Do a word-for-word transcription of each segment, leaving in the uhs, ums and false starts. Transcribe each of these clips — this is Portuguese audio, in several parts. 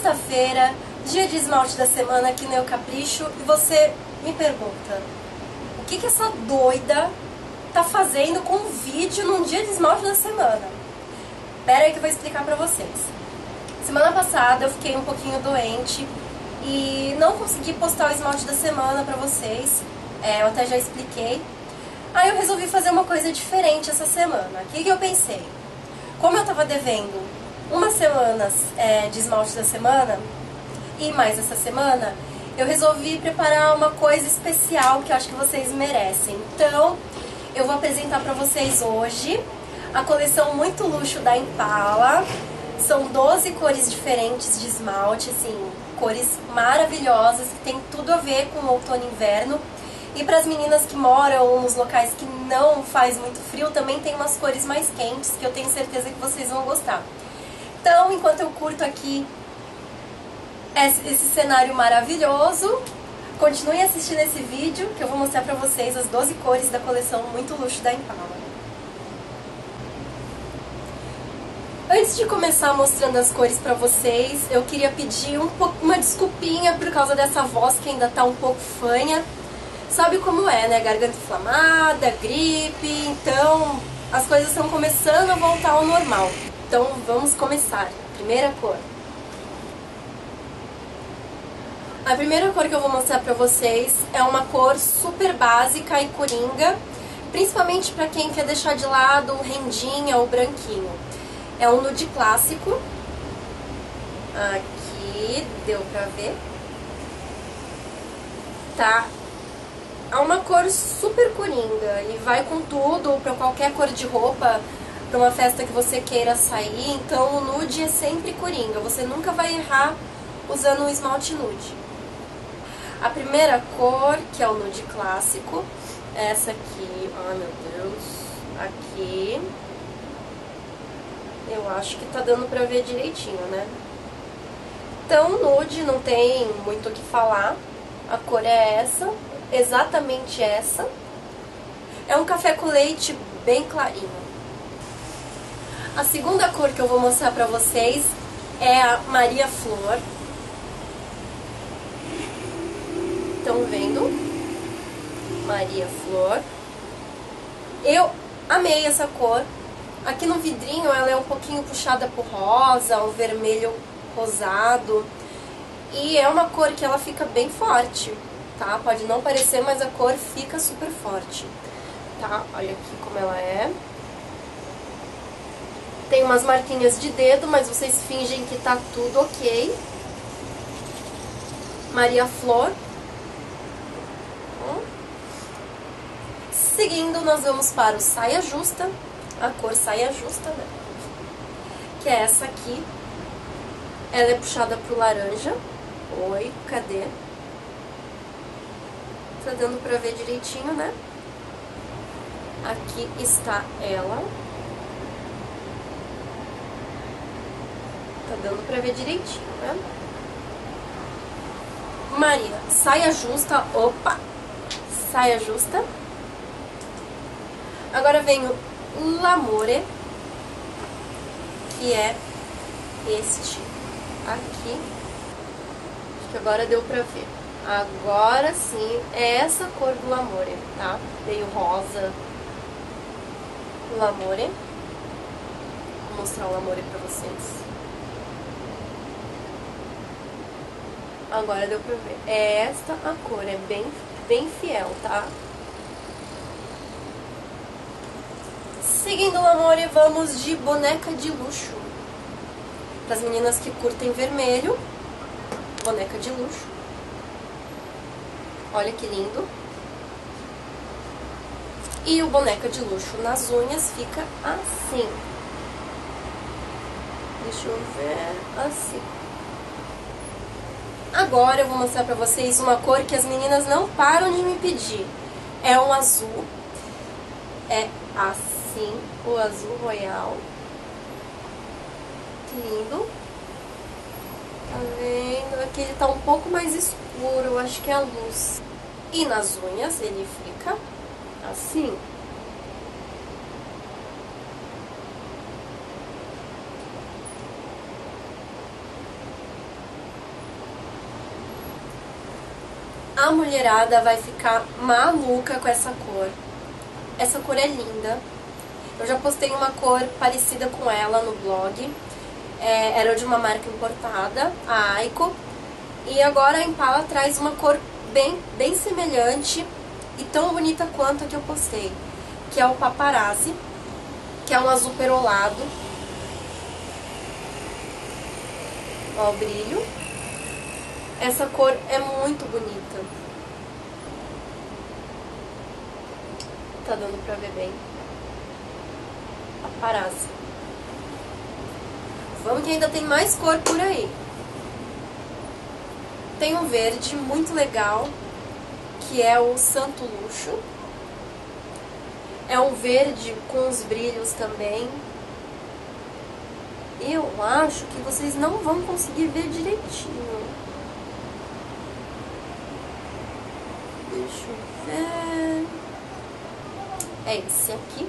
Sexta-feira, dia de esmalte da semana aqui no Eu Capricho, e você me pergunta, o que que essa doida tá fazendo com um vídeo num dia de esmalte da semana? Pera aí que eu vou explicar pra vocês. Semana passada eu fiquei um pouquinho doente e não consegui postar o esmalte da semana pra vocês, é, eu até já expliquei. Aí eu resolvi fazer uma coisa diferente essa semana. O que que eu pensei? Como eu tava devendo umas semanas é, de esmalte da semana, e mais essa semana, eu resolvi preparar uma coisa especial que eu acho que vocês merecem. Então, eu vou apresentar pra vocês hoje a coleção Muito Luxo da Impala. São doze cores diferentes de esmalte, assim, cores maravilhosas, que tem tudo a ver com outono e inverno. E para as meninas que moram nos locais que não faz muito frio, também tem umas cores mais quentes, que eu tenho certeza que vocês vão gostar. Então, enquanto eu curto aqui esse, esse cenário maravilhoso, continue assistindo esse vídeo, que eu vou mostrar para vocês as doze cores da coleção Muito Luxo da Impala. Antes de começar mostrando as cores pra vocês, eu queria pedir um pouco, uma desculpinha por causa dessa voz que ainda tá um pouco fanha. Sabe como é, né? Garganta inflamada, gripe, então as coisas estão começando a voltar ao normal. Então vamos começar. Primeira cor. A primeira cor que eu vou mostrar pra vocês é uma cor super básica e coringa, principalmente pra quem quer deixar de lado o rendinha ou branquinho. É um nude clássico. Aqui, deu pra ver. Tá? É uma cor super coringa e vai com tudo, pra qualquer cor de roupa, pra uma festa que você queira sair. Então o nude é sempre coringa, você nunca vai errar usando um esmalte nude. A primeira cor, que é o nude clássico, é essa aqui. Ai meu Deus, aqui. Eu acho que tá dando pra ver direitinho, né? Então, nude, não tem muito o que falar. A cor é essa, exatamente essa. É um café com leite bem clarinho. A segunda cor que eu vou mostrar pra vocês é a Maria Flor. Estão vendo? Maria Flor. Eu amei essa cor. Aqui no vidrinho ela é um pouquinho puxada pro rosa, um vermelho rosado. E é uma cor que ela fica bem forte, tá? Pode não parecer, mas a cor fica super forte, tá? Olha aqui como ela é. Tem umas marquinhas de dedo, mas vocês fingem que tá tudo ok. Maria Flor. Seguindo, nós vamos para o Saia Justa. A cor Saia Justa, né? Que é essa aqui. Ela é puxada pro laranja. Oi, cadê? Tá dando pra ver direitinho, né? Aqui está ela. Tá dando pra ver direitinho, né? Maria, Saia Justa. Opa! Saia Justa. Agora vem o L'Amore, que é este aqui. Acho que agora deu pra ver. Agora sim, é essa cor do L'Amore, tá? Veio rosa. L'Amore. Vou mostrar o L'Amore pra vocês. Agora deu pra ver. É esta a cor, é bem, bem fiel, tá? Seguindo o L'Amore, vamos de Boneca de Luxo. Para as meninas que curtem vermelho, Boneca de Luxo. Olha que lindo. E o Boneca de Luxo nas unhas fica assim. Deixa eu ver, assim. Agora eu vou mostrar pra vocês uma cor que as meninas não param de me pedir. É um azul. É assim, o azul royal. Que lindo. Tá vendo? Aqui ele tá um pouco mais escuro, eu acho que é a luz. E nas unhas ele fica assim. A mulherada vai ficar maluca com essa cor. Essa cor é linda. Eu já postei uma cor parecida com ela no blog. É, era de uma marca importada, a Aiko. E agora a Impala traz uma cor bem, bem semelhante e tão bonita quanto a que eu postei, que é o Paparazzi, que é um azul perolado. Ó o brilho. Essa cor é muito bonita. Tá dando pra ver bem. Paparazzi. Vamos que ainda tem mais cor por aí. Tem um verde muito legal, que é o Santo Luxo. É um verde com os brilhos também. Eu acho que vocês não vão conseguir ver direitinho. Deixa eu ver. É esse aqui.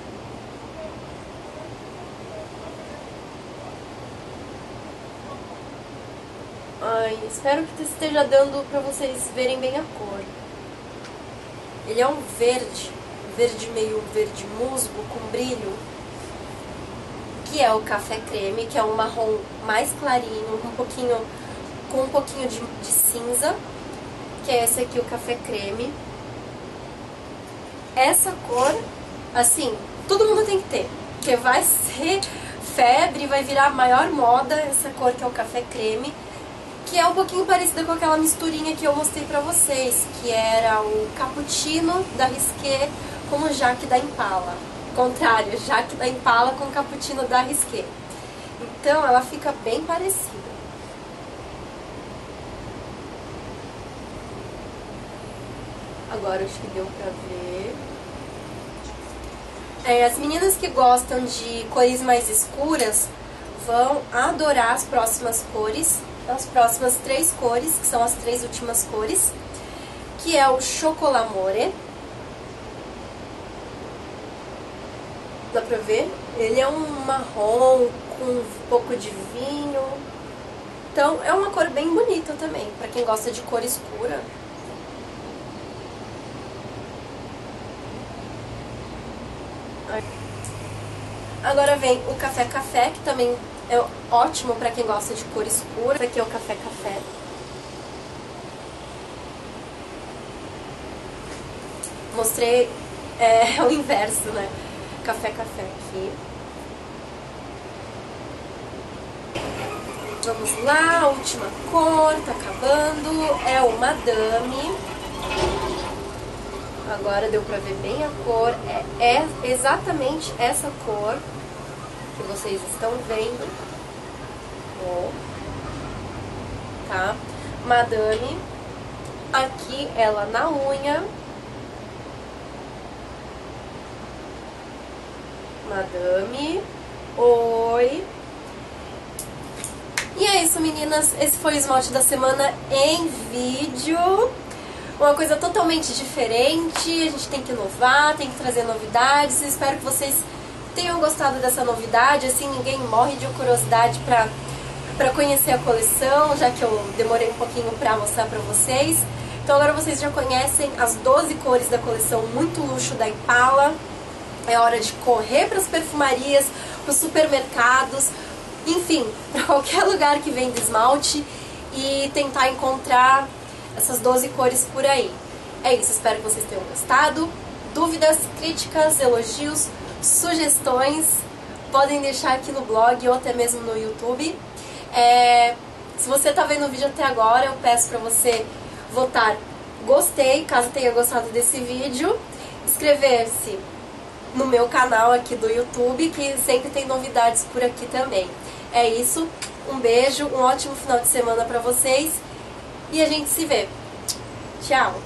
Ai, espero que esteja dando pra vocês verem bem a cor. Ele é um verde, verde meio verde musgo, com brilho, que é o café creme, que é um marrom mais clarinho, um pouquinho, com um pouquinho de, de cinza, que é esse aqui, o café creme. Essa cor, assim, todo mundo tem que ter, porque vai ser febre, vai virar a maior moda, essa cor que é o café creme, que é um pouquinho parecida com aquela misturinha que eu mostrei pra vocês, que era o cappuccino da Risqué com o Jaque da Impala. Contrário, Jaque da Impala com o cappuccino da Risqué. Então ela fica bem parecida. Agora acho que deu pra ver. É, as meninas que gostam de cores mais escuras vão adorar as próximas cores. As próximas três cores, que são as três últimas cores, que é o Chocolamore. Dá pra ver? Ele é um marrom com um pouco de vinho. Então é uma cor bem bonita também, pra quem gosta de cor escura. Agora vem o Café Café, que também é ótimo pra quem gosta de cor escura. Aqui é o Café Café. Mostrei é, o inverso, né? Café Café aqui. Vamos lá, a última cor, tá acabando. É o Madame. Agora deu pra ver bem a cor. É, é exatamente essa cor que vocês estão vendo. Oh. Tá? Madame. Aqui ela na unha. Madame. Oi. E é isso, meninas. Esse foi o esmalte da semana em vídeo. Uma coisa totalmente diferente. A gente tem que inovar, tem que trazer novidades. Espero que vocês tenham gostado dessa novidade. Assim, ninguém morre de curiosidade pra, pra conhecer a coleção, já que eu demorei um pouquinho pra mostrar pra vocês. Então agora vocês já conhecem as doze cores da coleção Muito Luxo da Impala. É hora de correr para as perfumarias, para os supermercados, enfim, para qualquer lugar que venda esmalte e tentar encontrar essas doze cores por aí. É isso, espero que vocês tenham gostado. Dúvidas, críticas, elogios, sugestões, podem deixar aqui no blog ou até mesmo no YouTube. É, se você está vendo o vídeo até agora, eu peço para você votar gostei, caso tenha gostado desse vídeo, inscrever-se no meu canal aqui do YouTube, que sempre tem novidades por aqui também. É isso, um beijo, um ótimo final de semana pra vocês e a gente se vê. Tchau!